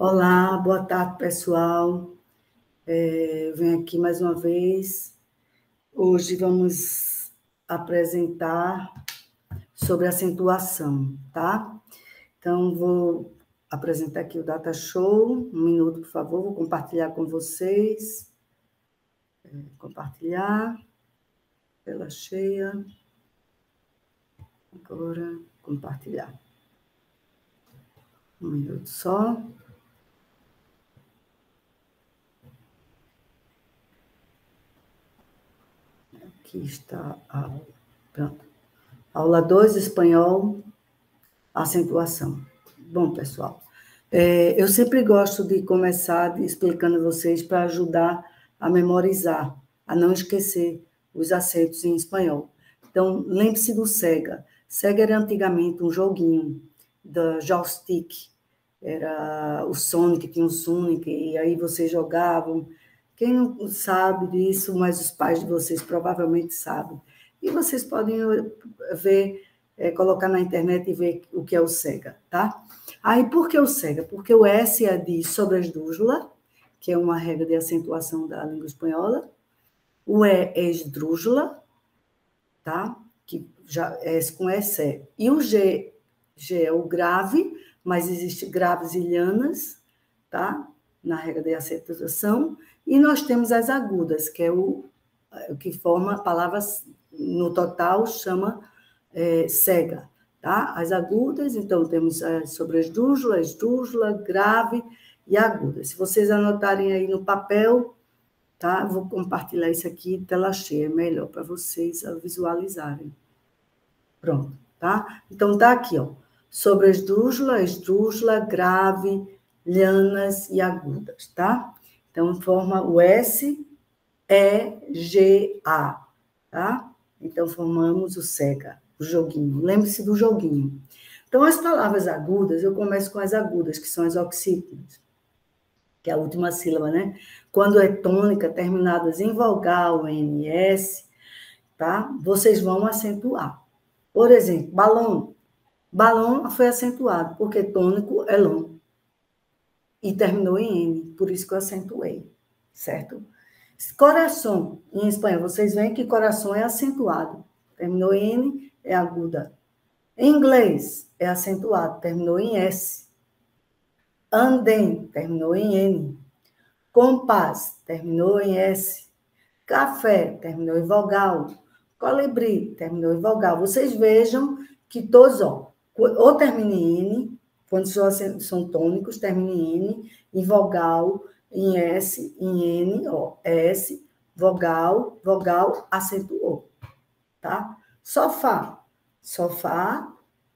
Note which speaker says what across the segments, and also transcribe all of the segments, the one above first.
Speaker 1: Olá, boa tarde, pessoal. Eu venho aqui mais uma vez. Hoje vamos apresentar sobre acentuação, tá? Então, vou apresentar aqui o Data Show. Um minuto, por favor, vou compartilhar com vocês. Compartilhar. Tela cheia. Agora, compartilhar. Um minuto só. Aqui está a aula. Pronto. Aula 2, espanhol, acentuação. Bom, pessoal, eu sempre gosto de começar explicando a vocês para ajudar a memorizar, a não esquecer os acentos em espanhol. Então, lembre-se do Sega. Sega era antigamente um joguinho da joystick. Era o Sonic, tinha um Sonic, e aí vocês jogavam. Quem não sabe disso, mas os pais de vocês provavelmente sabem. E vocês podem ver, colocar na internet e ver o que é o Sega, tá? Aí, por que o Sega? Porque o S é de sobresdrújula, que é uma regra de acentuação da língua espanhola. O E é esdrújula, tá? Que já é com S é. E o G é o grave, mas existe graves e lianas, tá? Na regra de acentuação. E nós temos as agudas, que é o que forma a palavra, no total, chama cega, tá? As agudas, então, temos sobresdrújula, esdrújula, grave e aguda. Se vocês anotarem aí no papel, tá? Vou compartilhar isso aqui, tela cheia, é melhor para vocês visualizarem. Pronto, tá? Então, tá aqui, ó. Sobresdrújula, esdrújula, grave, lianas e agudas, tá? Então, forma o S, E, G, A, tá? Então, formamos o SEGA, o joguinho. Lembre-se do joguinho. Então, as palavras agudas, eu começo com as agudas, que são as oxítonas, que é a última sílaba, né? Quando é tônica, terminadas em vogal, N, S, tá? Vocês vão acentuar. Por exemplo, balão. Balão foi acentuado, porque tônico é long. E terminou em N, por isso que eu acentuei, certo? Coração, em espanhol, vocês veem que coração é acentuado. Terminou em N, é aguda. Em inglês, é acentuado, terminou em S. Andem, terminou em N. Compás, terminou em S. Café, terminou em vogal. Colibri, terminou em vogal. Vocês vejam que todos, ó, ou termina em N, quando são tônicos, termina em N, em vogal, em S, em N, ó, S, vogal, vogal, acentuou, tá? Sofá. Sofá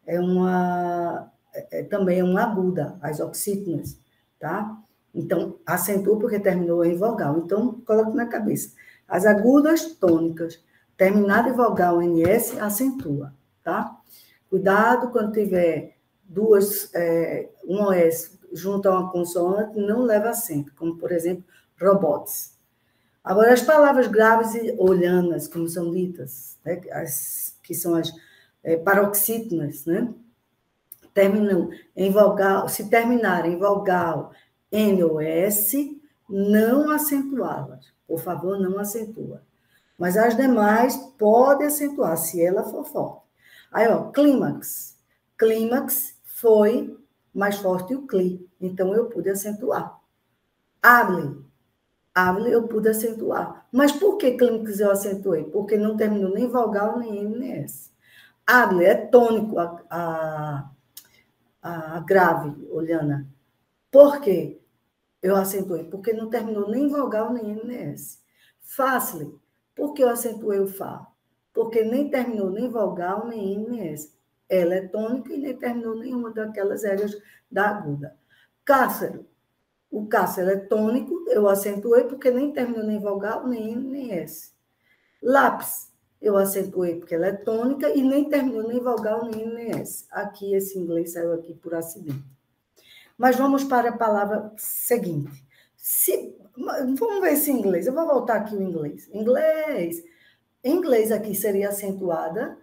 Speaker 1: também é uma aguda, as oxítonas, tá? Então, acentua porque terminou em vogal. Então, coloque na cabeça. As agudas tônicas, terminada em vogal NS, acentua, tá? Cuidado quando tiver um OS junto a uma consoante, não leva acento, como, por exemplo, robots. Agora, as palavras graves ou lianas, como são ditas, né, que são as paroxítonas, né? Terminam em vogal, se terminarem em vogal N ou S, não acentuá-las. Por favor, não acentua. Mas as demais pode acentuar, se ela for forte. Aí, ó, clímax. Clímax foi mais forte o cli, então eu pude acentuar. Hable. Hable eu pude acentuar. Mas por que clímax eu acentuei? Porque não terminou nem vogal, nem N, nem S. Hable é tônico, a grave, Oliana. Por quê? Eu acentuei, porque não terminou nem vogal, nem N, nem S. Fácil. Por que eu acentuei o Fá? Porque nem terminou nem vogal, nem N, nem S. Ela é tônica e nem terminou nenhuma daquelas regras da aguda. Cácero. O cácero é tônico, eu acentuei porque nem terminou nem vogal, nem N, nem S. Lápis. Eu acentuei porque ela é tônica e nem terminou nem vogal, nem N, nem S. Aqui, esse inglês saiu aqui por acidente. Mas vamos para a palavra seguinte. Vamos ver esse inglês. Eu vou voltar aqui o inglês. Inglês aqui seria acentuada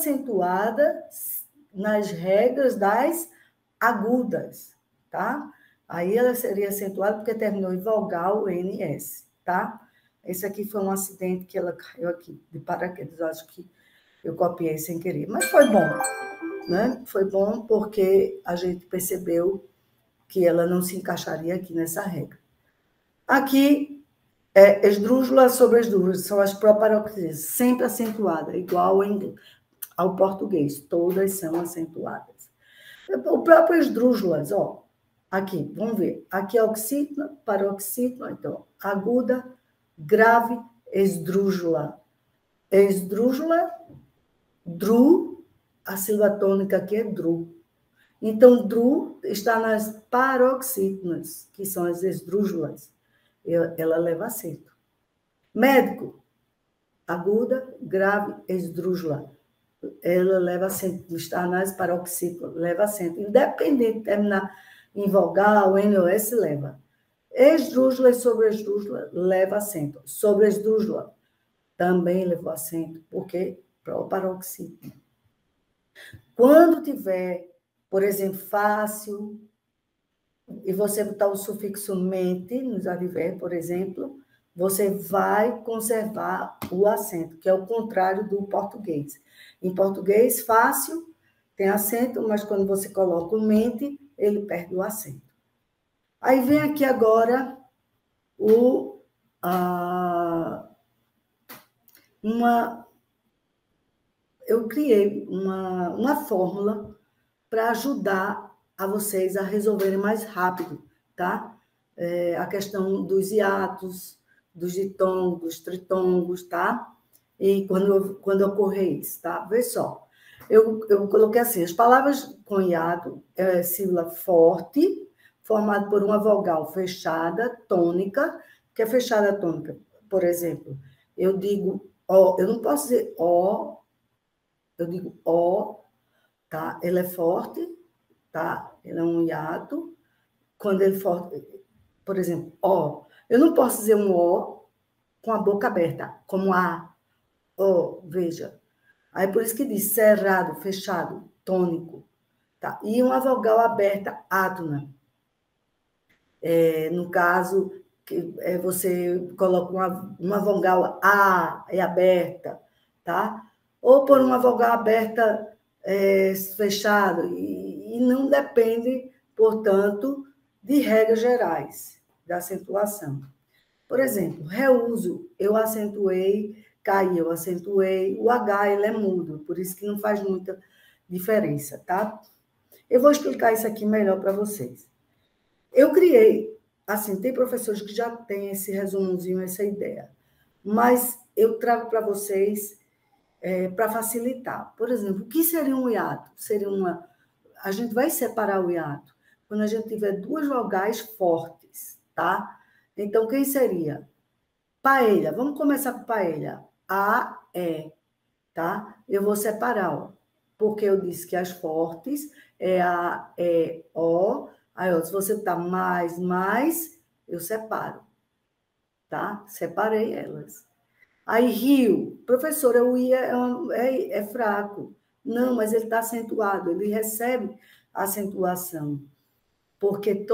Speaker 1: nas regras das agudas, tá? Aí ela seria acentuada porque terminou em vogal NS, tá? Esse aqui foi um acidente que ela caiu aqui de paraquedas. Eu acho que eu copiei sem querer. Mas foi bom, né? Foi bom porque a gente percebeu que ela não se encaixaria aqui nessa regra. Aqui, esdrúxula sobre esdrúxula, são as proparoxítonas, sempre acentuadas, igual ao português, todas são acentuadas. O próprio esdrúxulas, ó, aqui, vamos ver, aqui é oxítona, paroxítona, então, aguda, grave, esdrúxula. Esdrúxula, dru, a sílaba tônica aqui é dru. Então, dru está nas paroxítonas, que são as esdrúxulas. Ela leva acento. Médico, aguda, grave, esdrúxula. Ela leva acento. Está nas paroxítonas, leva acento. Independente de terminar em vogal, N ou S, leva. Esdrúxula e sobresdrúxula leva acento. Sobresdrúxula também levou acento, porque paroxítona. Quando tiver, por exemplo, fácil, e você botar o sufixo mente nos advérbios, por exemplo, você vai conservar o acento, que é o contrário do português. Em português, fácil, tem acento, mas quando você coloca o mente, ele perde o acento. Aí vem aqui agora eu criei uma fórmula para ajudar a vocês a resolverem mais rápido, tá? A questão dos hiatos, dos ditongos, dos tritongos, tá? E quando ocorrer isso, tá? Vê só. Eu coloquei assim, as palavras com hiato é sílaba forte, formada por uma vogal fechada, tônica, que é fechada tônica. Por exemplo, eu digo ó, eu não posso dizer ó, eu digo ó, tá? Ele é forte, tá? Ele é um hiato. Quando ele for, por exemplo, ó, eu não posso dizer um ó com a boca aberta, como a, ó, veja. Aí por isso que diz cerrado, fechado, tônico, tá? E uma vogal aberta, átona. No caso, que você coloca uma vogal a, é aberta, tá? Ou por uma vogal aberta fechada, e não depende, portanto, de regras gerais da acentuação. Por exemplo, reuso, eu acentuei, caí, eu acentuei, o H ele é mudo, por isso que não faz muita diferença, tá? Eu vou explicar isso aqui melhor para vocês. Eu criei, assim, tem professores que já têm esse resumozinho, essa ideia, mas eu trago para vocês para facilitar. Por exemplo, o que seria um hiato? Seria uma... A gente vai separar o hiato quando a gente tiver duas vogais fortes, tá? Então, quem seria? Paella. Vamos começar com paella. A, E, tá? Eu vou separar, ó, porque eu disse que as fortes é A, E, O. Aí, ó, se você botar mais, eu separo, tá? Separei elas. Aí, rio. Professora, o I é fraco. Não, mas ele está acentuado, ele recebe acentuação. Porque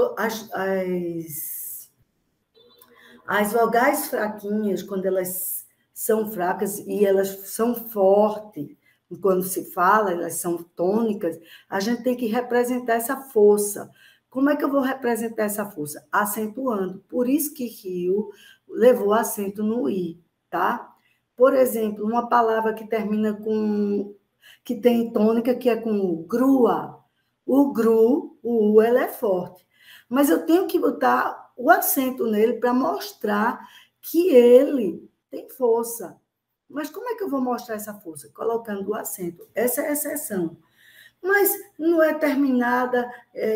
Speaker 1: as vogais fraquinhas, quando elas são fracas e elas são fortes, quando se fala, elas são tônicas, a gente tem que representar essa força. Como é que eu vou representar essa força? Acentuando. Por isso que rio levou acento no i, tá? Por exemplo, uma palavra que termina com... que tem tônica, que é com grua. O gru, o u, ela é forte. Mas eu tenho que botar o acento nele para mostrar que ele tem força. Mas como é que eu vou mostrar essa força? Colocando o acento. Essa é a exceção. Mas não é terminada,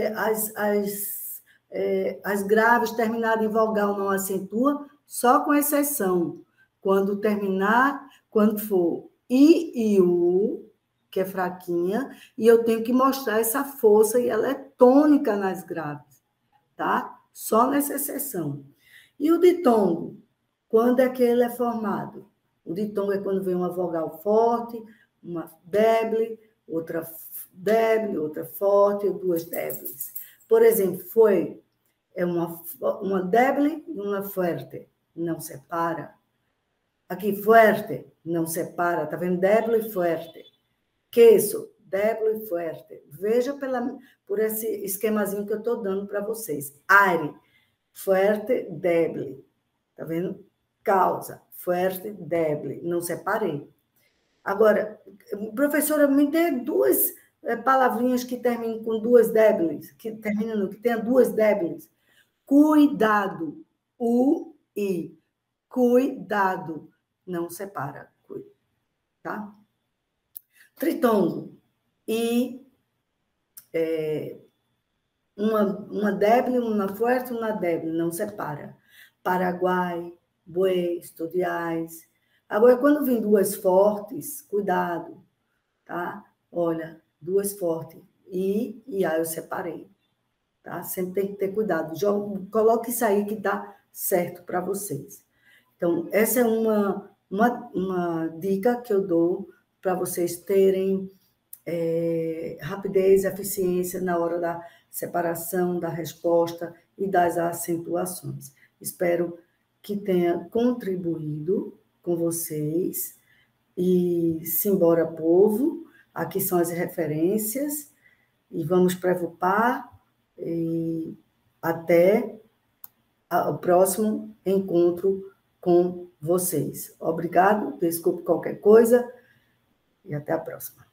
Speaker 1: as graves terminadas em vogal não acentua, só com exceção. Quando terminar, quando for I e U, que é fraquinha, e eu tenho que mostrar essa força, e ela é tônica nas graves, tá? Só nessa exceção. E o ditongo? Quando é que ele é formado? O ditongo é quando vem uma vogal forte, uma débil, outra débil, outra forte, ou duas débeis. Por exemplo, foi É uma débil e uma forte. Não separa. Aqui, fuerte, não separa. Tá vendo? Débil e forte. Queso, débil e forte. Veja por esse esquemazinho que eu estou dando para vocês. Aire, forte, débil. Tá vendo? Causa, forte, débil. Não separei. Agora, professora, me dê duas palavrinhas que terminem com duas débiles, que tenha duas débiles. Cuidado. U, I. Cuidado. Não separa. Tá? Tritongo. I, uma débil, uma forte, uma débil. Não separa. Paraguai, buey, estudiais. Agora, quando vem duas fortes, cuidado, tá? Olha, duas fortes. E A eu separei, tá? Sempre tem que ter cuidado. Coloque isso aí que dá certo para vocês. Então, essa é uma dica que eu dou para vocês terem rapidez, eficiência na hora da separação, da resposta e das acentuações. Espero que tenha contribuído com vocês. E simbora, povo. Aqui são as referências. E vamos prevupar. E até o próximo encontro com vocês. Obrigado, desculpe qualquer coisa. E até a próxima.